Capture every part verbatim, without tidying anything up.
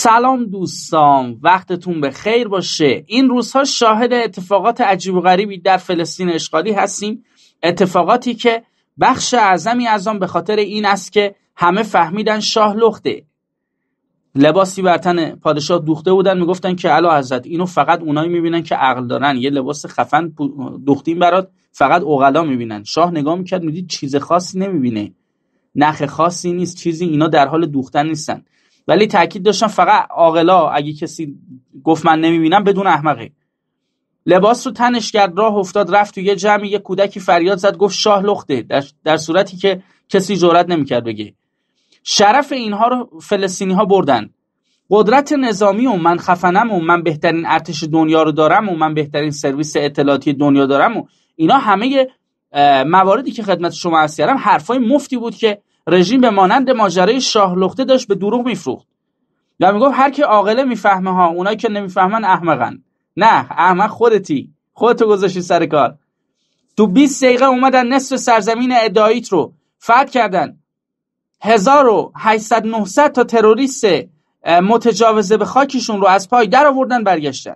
سلام دوستان، وقتتون به خیر باشه. این روزها شاهد اتفاقات عجیب و غریبی در فلسطین اشغالی هستیم، اتفاقاتی که بخش اعظمی از آن به خاطر این است که همه فهمیدن شاه لخته. لباسی بر تن پادشاه دوخته بودن، میگفتن که اعلی حضرت اینو فقط اونایی میبینن که عقل دارن، یه لباس خفن دوختیم برات، فقط عقلا میبینن. شاه نگاه میکرد، میدید چیز خاصی نمیبینه، نخ خاصی نیست، چیزی، اینا در حال دوختن نیستن. ولی تاکید داشتن فقط عاقلا، اگه کسی گفت من نمیبینم بدون احمقه. لباس رو تنش کرد، راه افتاد، رفت تو یه جمع، یه کودکی فریاد زد گفت شاه لخته، در, در صورتی که کسی جرئت نمیکرد بگه. شرف اینها رو فلسطینی ها بردن. قدرت نظامی و من خفنم و من بهترین ارتش دنیا رو دارم و من بهترین سرویس اطلاعاتی دنیا دارم و اینا همه مواردی که خدمت شما عرض کردم حرفای مفتی بود که رژیم به مانند ماجرای شاه لخته داشت به دروغ میفروخت. یا میگفت هر کی عاقله میفهمه ها، اونایی که نمیفهمن احمقن. نه، احمق خودتی، خودتو گذاشتی سر کار. تو بیست دقیقه اومدن نصف سرزمین ادعاییت رو فتح کردن. هزار و هشتصد نهصد تا تروریست متجاوزه به خاکشون رو از پای در آوردن، برگشتن.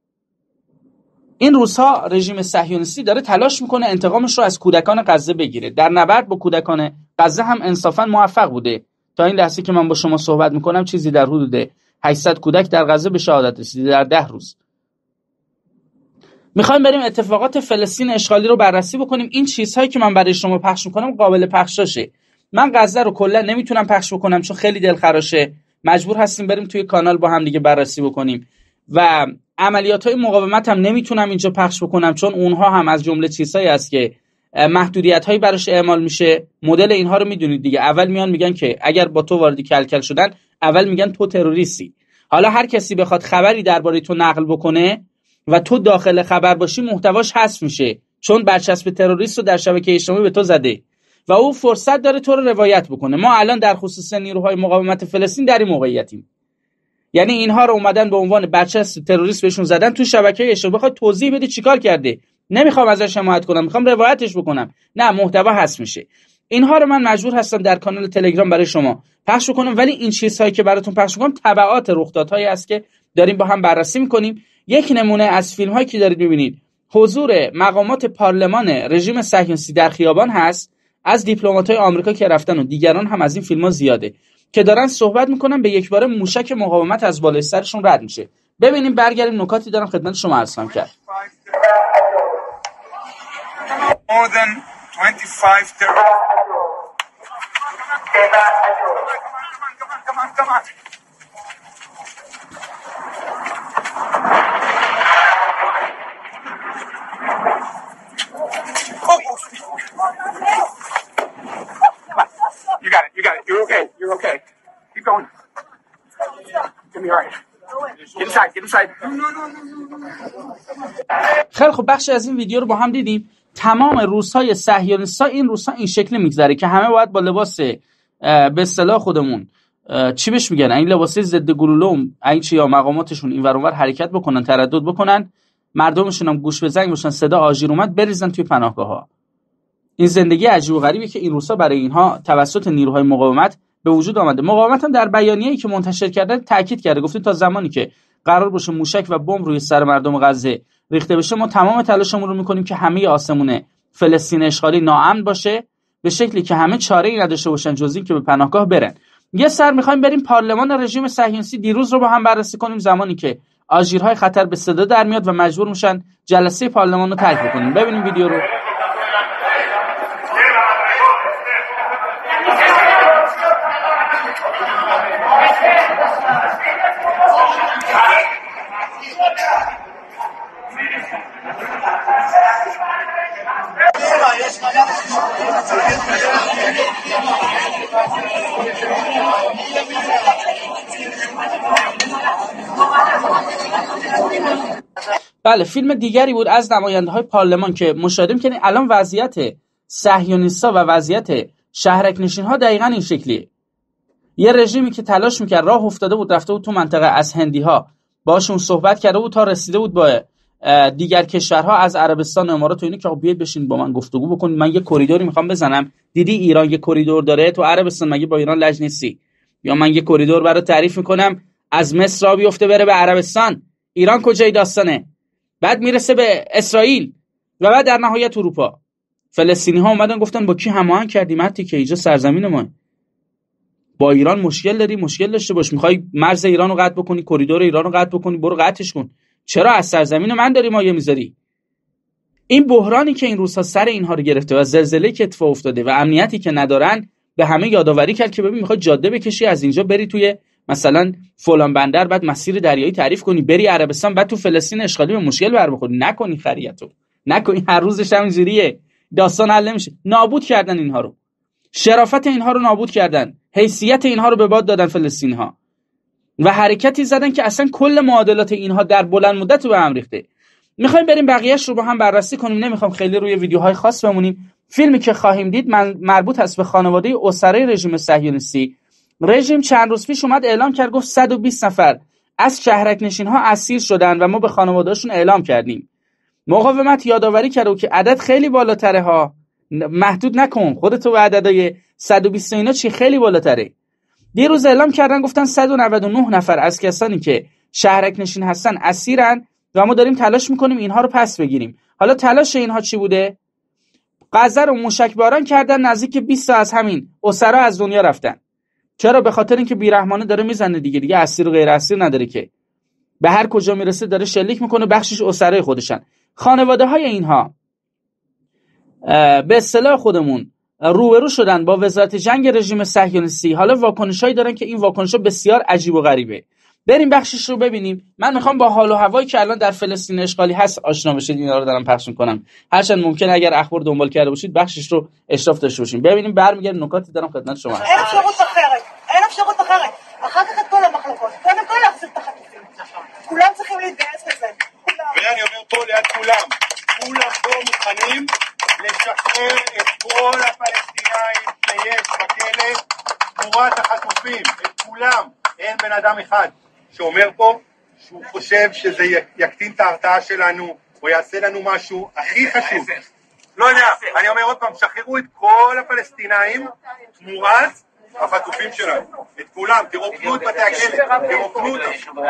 این روزها رژیم صهیونیستی داره تلاش میکنه انتقامش رو از کودکان غزه بگیره. در نبرد با کودکان غزه هم انصافا موفق بوده. تا این لحظه که من با شما صحبت میکنم چیزی در حدود هشتصد کودک در غزه به شهادت رسیده در ده روز. میخوایم بریم اتفاقات فلسطین اشغالی رو بررسی بکنیم. این چیزهایی که من برای شما پخش میکنم قابل پخشاشه. من غزه رو کلا نمیتونم پخش بکنم چون خیلی دلخراشه. مجبور هستیم بریم توی کانال با هم دیگه بررسی بکنیم و عملیات‌های مقاومت هم نمیتونم اینجا پخش بکنم چون اونها هم از جمله چیزهایی است که محدودیت‌هایی براش اعمال میشه. مدل اینها رو میدونید دیگه. اول میان میگن که اگر با تو وارد کلکل شدن، اول میگن تو تروریستی. حالا هر کسی بخواد خبری درباره تو نقل بکنه و تو داخل خبر باشی، محتواش حذف میشه چون برچسب تروریست رو در شبکه اجتماعی به تو زده و او فرصت داره تو رو روایت بکنه. ما الان در خصوص نیروهای مقاومت فلسطین در این موقعیتیم. یعنی اینها رو اومدن به عنوان برچسب تروریست بهشون زدن تو شبکه اجتماعی. بخواد توضیح بده چیکار کرده، نمیخوام ازش حمایت کنم، میخوام روایتش بکنم، نه، محتوا حذف میشه. اینها رو من مجبور هستم در کانال تلگرام برای شما پخش کنم. ولی این چیزهایی که براتون پخش میکنم تبعات رخدادهایی است که داریم با هم بررسی میکنیم. یک نمونه از فیلم هایی که دارید میبینید حضور مقامات پارلمان رژیم صهیونیستی در خیابان هست، از دیپلمات‌های آمریکا که رفتن و دیگران هم از این فیلم‌ها زیاده که دارن صحبت میکنن، به یک باره موشک مقاومت از بالای سرشون رد میشه. ببینیم، برگردیم نکاتی دارم خدمت شما عرض کنم کرد. More than twenty-five terrorists. Come on, come on, come on, come on. Oh, come on. You got it, you got it. You're okay, you're okay. Keep going. Give me all right. Get inside, get inside. No, no, no, no. خیلی خب، بخشی از این ویدیو رو با هم دیدیم. تمام روس‌های صهیونیست‌ها این روس‌ها این شکلی میگذره که همه باید با لباس به اصطلاح خودمون چی بهش میگن، این لباسای ضد گلوله، این چی، یا مقاماتشون این ور اون ور حرکت بکنن، تردد بکنن، مردمشون هم گوش به زنگ باشن، صدا آژیر اومد بریزن توی پناهگاه‌ها. این زندگی عجیب و غریبی که این روس‌ها برای اینها توسط نیروهای مقاومت به وجود آمده. مقاومت هم در بیانیه‌ای که منتشر کرده تاکید کرده، گفته تا زمانی که قرار باشه موشک و بمب روی سر مردم غزه ریخته بشه، ما تمام تلاشمون رو میکنیم که همه آسمون فلسطین اشغالی ناامن باشه، به شکلی که همه چاره‌ای نداشته باشن جز این که به پناهگاه برن. یه سر میخوایم بریم پارلمان رژیم صهیونیستی دیروز رو با هم بررسی کنیم، زمانی که آژیرهای خطر به صدا در میاد و مجبور میشن جلسه پارلمان رو ترک بکنیم. ببینیم ویدیو رو. بله، فیلم دیگری بود از نماینده‌های پارلمان که مشاهده می‌کنید. الان وضعیت صهیونیست‌ها و وضعیت شهرک‌نشین‌ها دقیقاً این شکلیه. یه رژیمی که تلاش می‌کرد، راه افتاده بود، رفته بود تو منطقه از هندی‌ها باشون صحبت کرده بود تا رسیده بود با دیگر کشورها از عربستان و امارات و اینو که بیاید بشین با من گفتگو بکنید، من یه کریدوری میخوام بزنم. دیدی ایران یه کریدور داره، تو عربستان مگه با ایران لج نیستی؟ یا من یه کریدور برات تعریف میکنم، از مصر را بیفته بره به عربستان، ایران کجای داستانه، بعد میرسه به اسرائیل و بعد در نهایت اروپا. فلسطینی ها اومدن گفتن با کی هماهنگ کردیم؟ مرتی که اینجا سرزمین ما، با ایران مشکل داری، مشکل داشته باش، میخوای مرز ایران رو قطع بکنی، کریدور ایران رو قطع بکنی، برو قطعش کن، چرا از سرزمین من داری مایه میذاری؟ این بحرانی که این روزها سر اینها رو گرفته و زلزله‌ای که اتفاق افتاده و امنیتی که ندارن به همه یادآوری کرد که ببین میخوای جاده بکشی از اینجا بری توی مثلا فلان بندر، بعد مسیر دریایی تعریف کنی بری عربستان، بعد تو فلسطین اشغالی به مشکل بر بخوری، نکنی خریتو نکنی، هر روزش همینجوریه، داستان حل نمیشه. نابود کردن اینها رو، شرافت اینها رو نابود کردن، حیثیت اینها رو به باد دادن فلسطینی‌ها و حرکتی زدن که اصلا کل معادلات اینها در بلند مدت رو به هم ریخته. میخوایم بریم بقیه‌اش رو با هم بررسی کنیم، نمیخوام خیلی روی ویدیوهای خاص بمونیم. فیلمی که خواهیم دید من مربوط هست به خانواده اسرای رژیم صهیونیستی. رژیم چند روز پیش اومد اعلام کرد، گفت صد و بیست نفر از شهرک نشین‌ها اسیر شدن و ما به خانواده‌هاشون اعلام کردیم. مقاومت یادآوری کرد که عدد خیلی بالاتره ها، محدود نکن خودتو به عددهای صد و بیست اینا، چی خیلی بالاتره. دیروز اعلام کردن گفتن صد و نود و نه نفر از کسانی که شهرک نشین هستن اسیرن و ما داریم تلاش میکنیم اینها رو پس بگیریم. حالا تلاش اینها چی بوده؟ غزه رو موشکباران کردن، نزدیک بیست تا از همین اسرا از دنیا رفتن. چرا؟ به خاطر اینکه بیرحمانه داره میزنه دیگه، دیگه اسیر و غیر اسیر نداره که، به هر کجا میرسه داره شلیک میکنه، بخشش اسرای خودشن. خانواده های اینها به اصطلاح خودمون روبرو شدن با وزارت جنگ رژیم صهیونیستی. حالا واکنشایی دارن که این واکنشا بسیار عجیب و غریبه. بریم بخشش رو ببینیم. من میخوام با حال و هوایی که الان در فلسطین اشغالی هست آشنا بشید، اینا رو دارم پخش میکنم. هرچند ممکن اگر اخبار دنبال کرده باشید بخشش رو اشراف داشته باشیم. ببینیم برمیگردیم، نکاتی دارم خدمت شما. אין אפשרות אחרת, אין אפשרות אחרת. אחר כך את כל המחלוקות. קודם כל להחזיר את החטופים. כולם צריכים להתגייס לזה. ואני אומר פה ליד כולם, כולם פה מוכנים לשחרר את כל הפלסטינאים שיש בכלא תמורת החטופים, את כולם. אין בן אדם אחד שאומר פה שהוא חושב שזה יקטין את ההרתעה שלנו או יעשה לנו משהו הכי חשוב. לא יודע, אני אומר עוד פעם, שחררו את כל הפלסטינאים תמורת החטופים שלנו, את כולם, תרוקנו את בתי הכלא, תרוקנו אותם.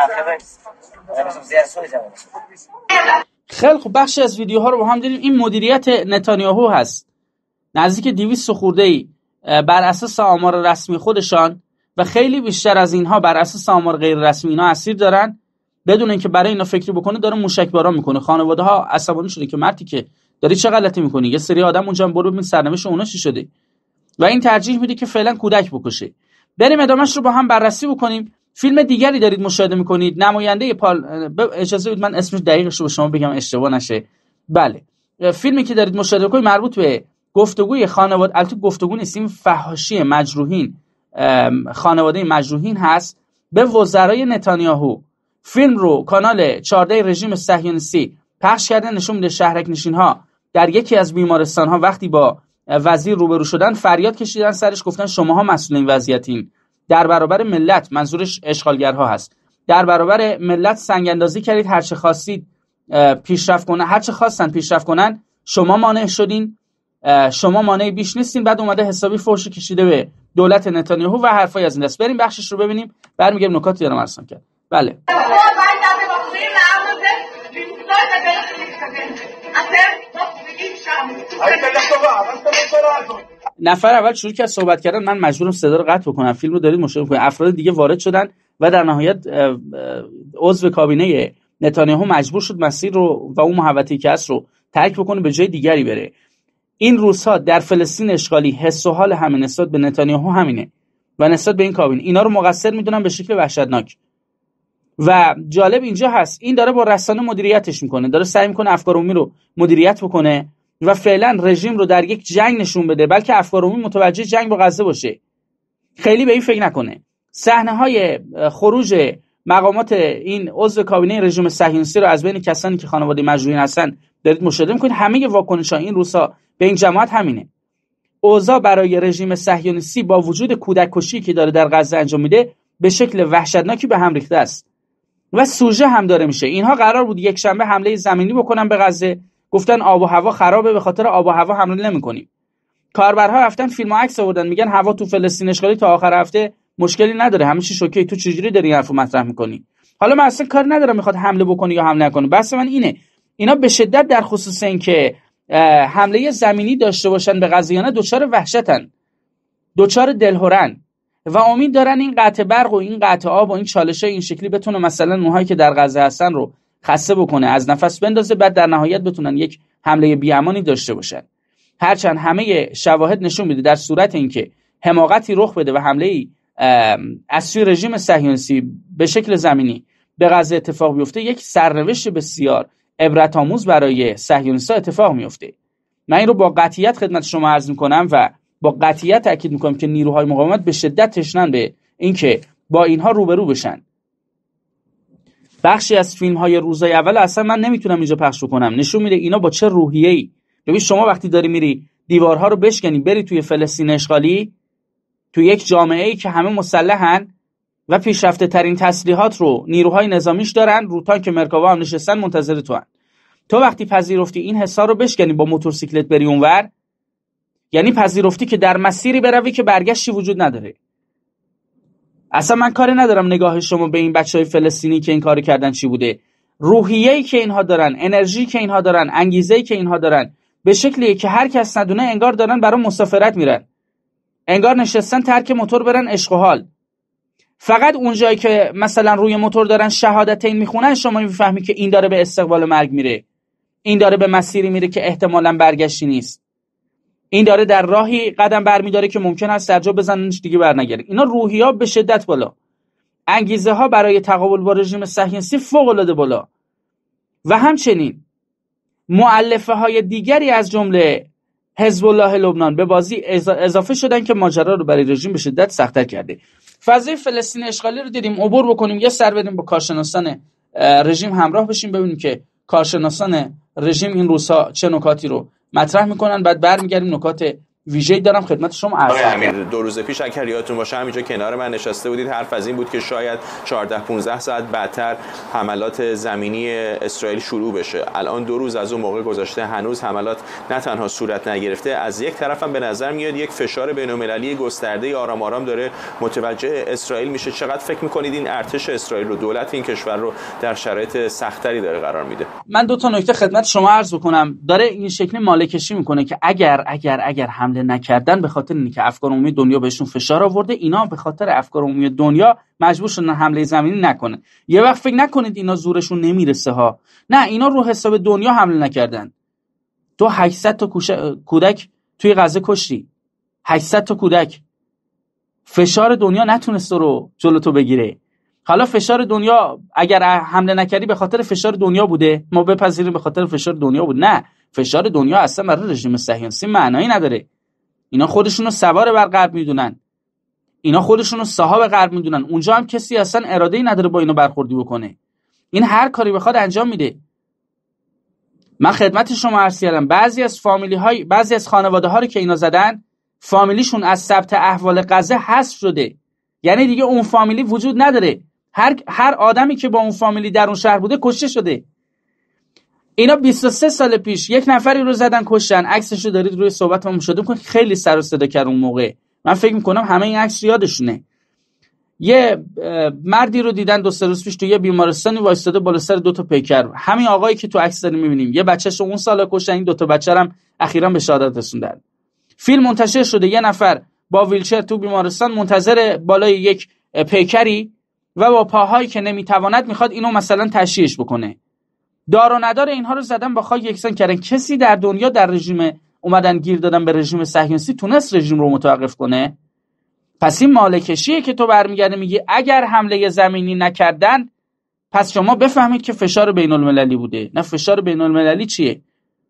خیلی خب، بخش از ویدیوها رو با هم دیدیم. این مدیریت نتانیاهو هست، نزدیک دویست خورده ای بر اساس آمار رسمی خودشان و خیلی بیشتر از اینها بر اساس آمار غیر رسمی اینا اسیر دارن، بدون اینکه برای اینا فکری بکنه داره موشکباران میکنه. خانواده ها عصبانی شده که مردی که داری چه غلطی میکنی، یه سری آدم اونجا هم برو ببین سرنوشت اونا چی شده، و این ترجیح میده که فعلا کودک بکشه. بریم ادامهش رو با هم بررسی بکنیم. فیلم دیگری دارید مشاهده میکنید، نماینده پال، اجازه بدید من اسمش دقیقش رو به شما بگم اشتباه نشه. بله، فیلمی که دارید مشاهده میکنید مربوط به گفتگوی خانواده، البته گفتگو نیست، این فحاشی مجروحین، خانواده مجروحین هست به وزرای نتانیاهو. فیلم رو کانال چهارده رژیم صهیونیستی پخش کرده، نشون میده شهرک نشین ها در یکی از بیمارستان ها وقتی با وزیر روبرو شدن فریاد کشیدن سرش، گفتن شماها مسئول این وضعیتین، در برابر ملت، منظورش اشغالگرها هست، در برابر ملت سنگ اندازی کردید، هر چه خواستید پیشرفت کنن، هر چه خواستن پیشرفت کنن شما مانع شدین، شما مانع بیش نیستین. بعد اومده حسابی فحش کشیده به دولت نتانیاهو و حرفای از این دست. بریم بخشش رو ببینیم، برمیگردیم نکاتی دارم عرض کرد. بله، نفر اول شروع کرد صحبت کردن، من مجبورم صدا رو قطع بکنم. فیلم رو دارید مشاهده می‌کنید، افراد دیگه وارد شدن و در نهایت عضو کابینه نتانیاهو مجبور شد مسیر رو و اون محوطه‌ای که هست رو ترک بکنه، به جای دیگری بره. این روزها در فلسطین اشغالی حس و حال همه نسبت به نتانیاهو همینه و نسبت به این کابینه، اینا رو مقصر میدونن به شکل وحشتناک. و جالب اینجا هست، این داره با رسانه مدیریتش میکنه، داره سعی میکنه افکار عمومی رو مدیریت بکنه و فعلا رژیم رو در یک جنگ نشون بده، بلکه افکار عمومی متوجه جنگ با غزه باشه، خیلی به این فکر نکنه. صحنه های خروج مقامات این عضو کابینه رژیم صهیونیستی رو از بین کسانی که خانواده مجروحین هستن دارید مشاهده میکنید. همه واکنش‌ها این روزها به این جماعت همینه. اوضاع برای رژیم صهیونیستی با وجود کودک کشی که داره در غزه انجام میده به شکل وحشتناکی به هم ریخته است و سوژه هم داره میشه. اینها قرار بود یک شنبه حمله زمینی بکنن به غزه، گفتن آب و هوا خرابه، به خاطر آب و هوا حمله نمی‌کنیم. کاربرها رفتن فیلم و عکس آوردن، میگن هوا تو فلسطین اشغالی تا آخر هفته مشکلی نداره، همه چی اوکی. تو چجوری داری این حرفو مطرح میکنی؟ حالا من اصلا کار ندارم میخواد حمله بکنه یا حمله نکنه، بس من اینه اینا به شدت در خصوص اینکه حمله زمینی داشته باشن به قضیه دچار وحشتن، دچار دلهرن و امید دارن این قطع برق و این قطع آب و این چالش‌های این شکلی بتونه مثلا اونهایی که در غزه هستن رو خسته بکنه، از نفس بندازه، بعد در نهایت بتونن یک حمله بی‌امانی داشته باشن. هرچند همه شواهد نشون میده در صورت اینکه حماقتی رخ بده و حمله از سوی رژیم صهیونیستی به شکل زمینی به غزه اتفاق بیفته، یک سرنوشت بسیار عبرت آموز برای صهیونیست‌ها اتفاق میفته. من این رو با قطعیت خدمت شما عرض میکنم و با قطعیت تاکید میکنم که نیروهای مقاومت به شدت تشنن به اینکه با اینها روبرو بشن. بخشی از فیلم‌های روزهای اول اصلا من نمیتونم اینجا پخش کنم، نشون میده اینا با چه روحیه‌ای. ببین شما وقتی داری میری دیوارها رو بشکنی بری توی فلسطین اشغالی، توی یک جامعه‌ای که همه مسلحن و پیشرفته ترین تسلیحات رو نیروهای نظامیش دارن، رو تانک مرکاوا هم نشستن منتظر تو هن. تو وقتی پذیرفتی این حسا رو بشکنی با موتورسیکلت بری اونور، یعنی پذیرفتی که در مسیری بروی که برگشتی وجود نداره. اصلا من کاری ندارم نگاه شما به این بچهای فلسطینی که این کارو کردن چی بوده. روحیه‌ای که اینها دارن، انرژی که اینها دارن، انگیزه‌ای که اینها دارن به شکلیه که هر کس ندونه انگار دارن برای مسافرت میرن، انگار نشستن ترک موتور برن عشق و حال. فقط اونجایی که مثلا روی موتور دارن شهادتین میخونن شما میفهمی که این داره به استقبال مرگ میره، این داره به مسیری میره که احتمالاً برگشتی نیست، این داره در راهی قدم برمیداره که ممکن است درجا بزننش دیگه برنگره. اینا روحیات به شدت بالا، انگیزه ها برای تقابل با رژیم صهیونیستی فوق العاده بالا و همچنین مؤلفه های دیگری از جمله حزب الله لبنان به بازی اضافه شدن که ماجرا رو برای رژیم به شدت سخت‌تر کرده. فضای فلسطین اشغالی رو دیدیم، عبور بکنیم یه سر بدیم با کارشناسان رژیم همراه بشیم ببینیم که کارشناسان رژیم این روزها چه نکاتی رو مطرح میکنن، بعد برمیگردیم نکات ویژه‌ای دارم خدمت شما عرض کنم. دو روز پیش اگر یادتون باشه همینجا کنار من نشسته بودید، حرف از این بود که شاید چهارده پانزده ساعت بعدتر حملات زمینی اسرائیل شروع بشه. الان دو روز از اون موقع گذشته، هنوز حملات نه تنها صورت نگرفته، از یک طرف هم به نظر میاد یک فشار بین‌المللی گسترده آرام آرام داره متوجه اسرائیل میشه. چقدر فکر میکنید این ارتش اسرائیل رو، دولت این کشور رو در شرایط سختری داره قرار میده؟ من دو تا نکته خدمت شما عرض بکنم. داره این شکلی مالکشی میکنه که اگر اگر اگر حمله نکردن به خاطر اینکه افکار عمومی دنیا بهشون فشار آورده، اینا به خاطر افکار عمومی دنیا مجبور شدن حمله زمینی نکنه. یه وقت فکر نکنید اینا زورشون نمیرسه ها، نه، اینا رو حساب دنیا حمله نکردن. تو هشتصد تا کودک توی غزه کشتی، هشتصد تا کودک. فشار دنیا نتونست رو جلو تو بگیره. حالا فشار دنیا اگر حمله نکردی به خاطر فشار دنیا بوده، ما بپذیریم به خاطر فشار دنیا بود. نه، فشار دنیا اصلا برای رژیم صهیونیستی معنایی نداره. اینا خودشونو سوار بر غرب میدونن، اینا خودشونو صاحب غرب میدونن. اونجا هم کسی اصلا اراده‌ای نداره با اینا برخوردی بکنه. این هر کاری بخواد انجام میده. من خدمت شما عرض کردم بعضی از فامیلی های بعضی از خانواده ها رو که اینا زدن، فامیلیشون از ثبت احوال غزه حذف شده، یعنی دیگه اون فامیلی وجود نداره. هر هر آدمی که با اون فامیلی در اون شهر بوده کشته شده. اینا بیست و سه سال پیش یک نفری رو زدن کشتن، عکسش رو دارید روی صحبتمون شده میکنه، خیلی سر و صدا کرد اون موقع. من فکر میکنم همه این عکس یادشونه. یه مردی رو دیدن دو سه روز پیش تو یه بیمارستانی وایستاده بالا سر دو تا پیکر، همین آقایی که تو عکس داریم میبینیم. یه بچه‌شو اون سالا کشتن، این دو تا بچه هم اخیراً به شهادت رسوندن. فیلم منتشر شده یه نفر با ویلچر تو بیمارستان منتظر بالای یک پیکری و با پاهایی که نمیتواند میخواد اینو مثلا تشییعش بکنه. دار و ندار اینها رو زدن با خاک یکسان کردن. کسی در دنیا در رژیم اومدن گیر دادن به رژیم صهیونیستی تونست رژیم رو متوقف کنه؟ پس این مالکشیه که تو برمیگردی میگی اگر حمله زمینی نکردن پس شما بفهمید که فشار بین المللی بوده. نه، فشار بین المللی چیه؟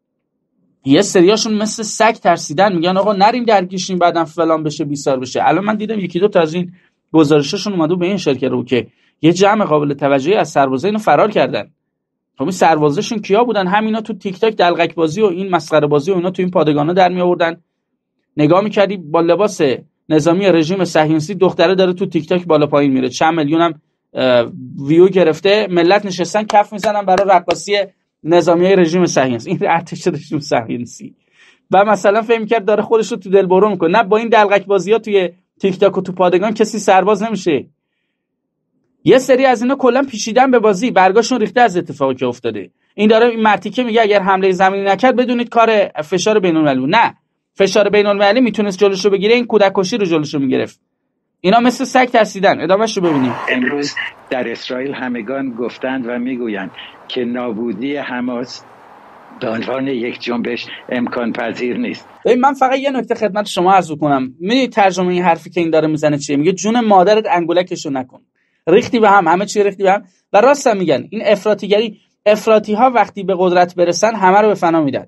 یه سریاشون مثل سگ ترسیدن، میگن آقا نریم درگیشیم بعدن فلان بشه بیسار بشه. الان من دیدم یکی دو تا از این گزارشاشون اومدو به این شرکت رو که یه جمع قابل توجهی از سربازا اینو فرار کردن. خب این سربازاشون کیا بودن؟ همینا تو تیک تاک دلقک بازی و این مسخره بازی و اینا تو این پادگانا در می آوردن. نگاه می‌کردی با لباس نظامی رژیم صهیونیستی دختره داره تو تیک تاک بالا پایین میره، چند میلیون هم ویو گرفته، ملت نشستن کف میزنن برای رقاصی نظامیای رژیم صهیونیستی. این ارتش رژیم صهیونیستی و مثلا فهم کرد داره خودش رو تو دلبرو میکنه. نه، با این دلقک بازی‌ها توی تیک تاک و تو پادگان کسی سرباز نمیشه. یه سری از اینا کلا پیچیدن به بازی، برگاشون ریخته از اتفاقی که افتاده. این داره این مرتیکه میگه اگر حمله زمینی نکرد بدونید کار فشار بین‌المللی. نه، فشار بین‌المللی میتونست جلوشو بگیره، این کودک کشی رو جلوشو میگرفت. اینا مثل سگ ترسیدن. ادامهش رو ببینیم. امروز در اسرائیل همگان گفتند و میگویند که نابودی حماس به عنوان یک جنبش امکان پذیر نیست. ببین من فقط یه نکته خدمت شما عرض کنم. میدونید ترجمه این حرفی که این داره میزنه چیه؟ میگه جون مادرت انگولکشو نکن. ریختی به هم، همه چی ریختی به هم. و راست هم میگن. این افراطیگری، افراطی ها وقتی به قدرت برسن همه رو به فنا میدن.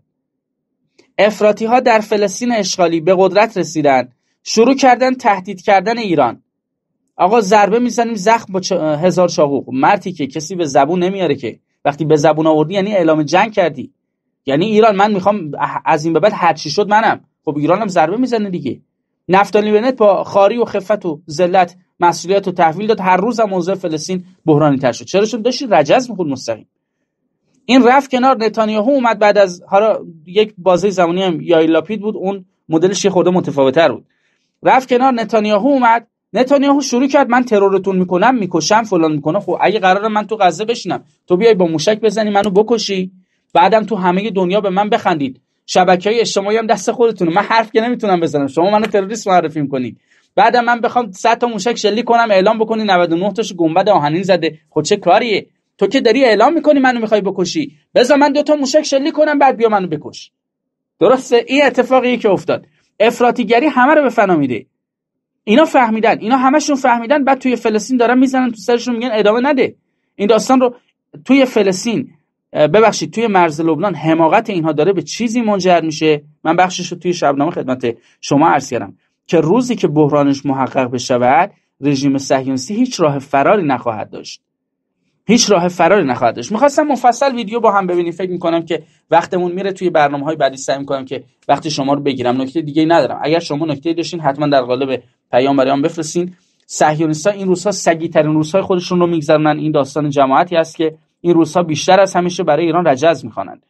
افراطی ها در فلسطین اشغالی به قدرت رسیدن، شروع کردن تهدید کردن ایران. آقا ضربه میزنیم زخم با چ... هزار چاقو. مرتی که کسی به زبون نمیاره که. وقتی به زبون آوردی یعنی اعلام جنگ کردی. یعنی ایران من میخوام از این به بعد هر چی شد منم. خب ایرانم ضربه میزنه دیگه. نفتالی بنت با خاری و خفت و ذلت مسئولیت رو تحویل داد، هر روز هم موضوع فلسطین بحرانی تر شد. چرا؟ چون داشتی رجز میخورد مستقیم. این رفت کنار. نتانیاهو اومد بعد از حالا یک بازه زمانی هم یائیر لاپید بود، اون مدلش یه خورده متفاوت‌تر بود. رفت کنار، نتانیاهو اومد. نتانیاهو شروع کرد من ترورتون میکنم، میکشم، فلان میکنم. خب اگه قراره من تو غزه بشینم، تو بیای با موشک بزنی منو بکشی، بعدم تو همه دنیا به من بخندید، شبکه‌های اجتماعی هم دست خودتونه، من حرف که نمیتونم بزنم، شما منو تروریست معرفی میکنید، بعدم من بخوام صد تا موشک شلیک کنم اعلام بکنی نود و نه تاشو گنبد آهنین زده. خب چه کاریه؟ تو که داری اعلام میکنی منو میخوای بکشی، بذار من دو تا موشک شلیک کنم بعد بیا منو بکش. درسته؟ این اتفاقی که افتاد. افراطیگری همه رو به فنا میده. اینا فهمیدن، اینا همشون فهمیدن، بعد توی فلسطین دارن میزنن تو سرشون، میگن ادامه نده این داستان رو. توی فلسطین ببخشید توی مرز لبنان حماقت اینها داره به چیزی منجر میشه. من بخشش رو توی شبنامه خدمت شما عرض کردم که روزی که بحرانش محقق بشود رژیم صهیونیستی هیچ راه فراری نخواهد داشت. هیچ راه فراری نخواهد داشت. می‌خواستم مفصل ویدیو با هم ببینیم، فکر می‌کنم که وقتمون میره، توی برنامه‌های بعدی سعی می‌کنم که وقتی شما رو بگیرم. نکته دیگه‌ای ندارم. اگر شما نکته‌ای داشتین حتما در قالب پیام برام بفرستین. صهیونیست‌ها این روزها سگی‌ترین روزهای خودشون رو می‌گذرونن. این داستان جماعتی است که این روزها بیشتر از همیشه برای ایران رجز می‌خوانند.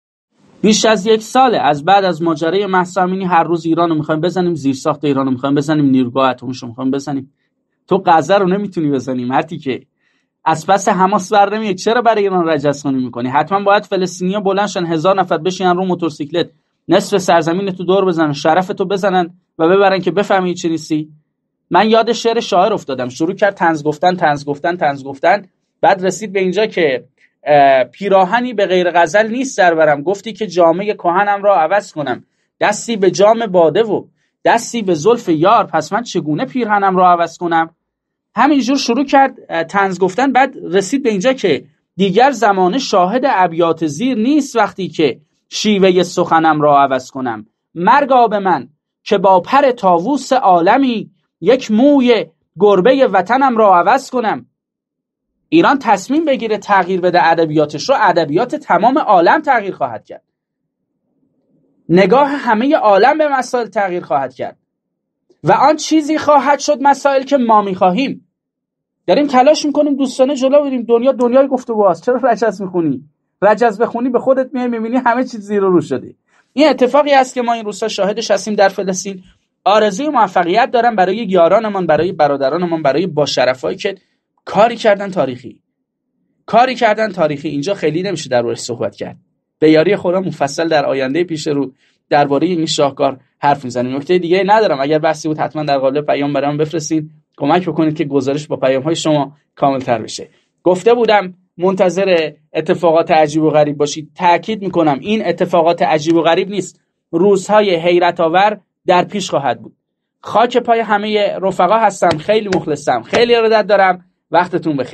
بیش از یک ساله از بعد از ماجرای مهسا امینی هر روز ایران رو می‌خوایم بزنیم، زیرساخت ایران رو می‌خوایم بزنیم، نیروگاه اتمیش رو می‌خوایم بزنیم. تو غزه رو نمی‌تونی بزنی مرتی که از پس حماس بر نمیاد. چرا برای ایران رجزخوانی میکنی؟ حتما باید فلسطینیا بلند شن، هزار نفر بشینن رو موتورسیکلت نصف سرزمین تو دور بزنن، شرف تو بزنن و ببرن که بفهمی چی نیستی. من یاد شعر شاعر افتادم، شروع کرد طنز گفتن طنز گفتن طنز گفتن، بعد رسید به اینجا که پیراهنی به غیر غزل نیست سرورم، گفتی که جامه کهنم را عوض کنم، دستی به جام باده و دستی به زلف یار، پس من چگونه پیراهنم را عوض کنم؟ همینجور شروع کرد طنز گفتن. بعد رسید به اینجا که دیگر زمانه شاهد ابیات زیر نیست وقتی که شیوه سخنم را عوض کنم. مرگا به من که با پر طاووس عالمی یک موی گربه وطنم را عوض کنم. ایران تصمیم بگیره تغییر بده ادبیاتش رو، ادبیات تمام عالم تغییر خواهد کرد. نگاه همه عالم به مسائل تغییر خواهد کرد و آن چیزی خواهد شد مسائل که ما می‌خواهیم. داریم تلاش میکنیم دوستانه جلو بریم. دنیا دنیای گفتگوست. چرا رجز میخونی؟ رجز بخونی به خودت میای میبینی همه چیز زیر و رو شده. این اتفاقی است که ما این روزها شاهدش هستیم در فلسطین. آرزوی موفقیت دارم برای یارانمان، برای برادرانمان، برای باشرفایی که کاری کردن تاریخی. کاری کردن تاریخی. اینجا خیلی نمیشه دربارش صحبت کرد. به یاری خدا مفصل در آینده پیش رو درباره این شاهکار حرف میزنیم. نکته دیگه ندارم. اگر بحثی بود حتما در قالب پیام برام بفرستین، کمک بکنید که گزارش با پیام‌های شما کامل‌تر بشه. گفته بودم منتظر اتفاقات عجیب و غریب باشید. تأکید میکنم این اتفاقات عجیب و غریب نیست. روزهای حیرت آور در پیش خواهد بود. خاک پای همه رفقا هستم. خیلی مخلصم. خیلی ارادت دارم. وقتتون بخیر.